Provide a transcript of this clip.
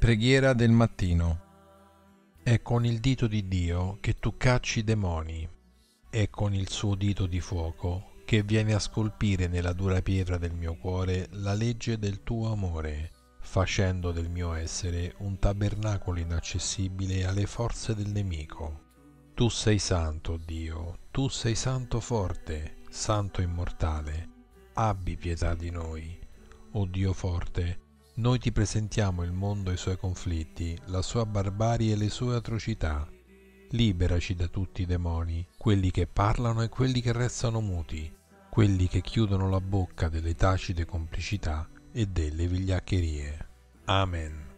Preghiera del mattino. È con il dito di Dio che tu cacci i demoni, è con il suo dito di fuoco che viene a scolpire nella dura pietra del mio cuore la legge del tuo amore, facendo del mio essere un tabernacolo inaccessibile alle forze del nemico. Tu sei santo, Dio, tu sei santo forte, santo immortale. Abbi pietà di noi. O Dio forte, noi ti presentiamo il mondo e i suoi conflitti, la sua barbarie e le sue atrocità. Liberaci da tutti i demoni, quelli che parlano e quelli che restano muti, quelli che chiudono la bocca delle tacite complicità e delle vigliaccherie. Amen.